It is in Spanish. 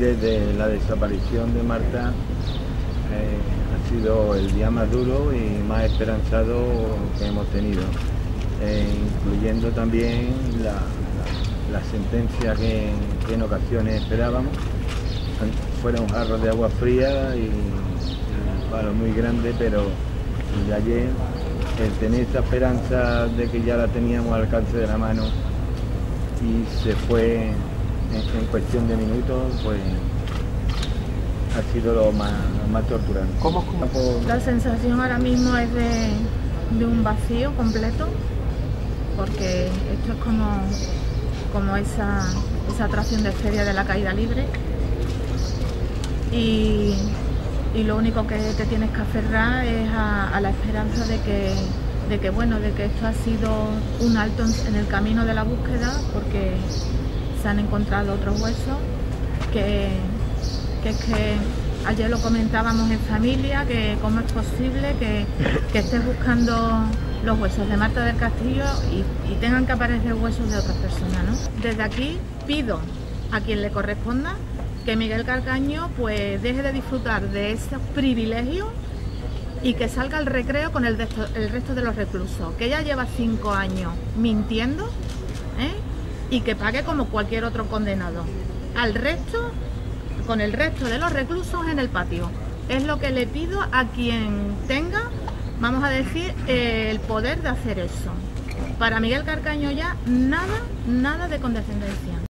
desde la desaparición de Marta ha sido el día más duro y más esperanzado que hemos tenido, incluyendo también la sentencia que en ocasiones esperábamos. Fueron jarros de agua fría y un palo muy grande, pero de ayer el tener esa esperanza de que ya la teníamos al alcance de la mano y se fue en cuestión de minutos, pues ha sido lo más torturante. ¿Cómo? La sensación ahora mismo es de un vacío completo, porque esto es como esa atracción de feria de la caída libre, y lo único que te tienes que aferrar es a la esperanza de que esto ha sido un alto en el camino de la búsqueda, porque se han encontrado otros huesos, que es que ayer lo comentábamos en familia, que cómo es posible que estés buscando los huesos de Marta del Castillo y tengan que aparecer huesos de otras personas, ¿no? Desde aquí pido a quien le corresponda que Miguel Calcaño pues deje de disfrutar de esos privilegios y que salga al recreo con el resto de los reclusos, que ya lleva 5 años mintiendo, y que pague como cualquier otro condenado. Al resto, con el resto de los reclusos en el patio. Es lo que le pido a quien tenga, vamos a decir, el poder de hacer eso. Para Miguel Calcaño ya nada de condescendencia.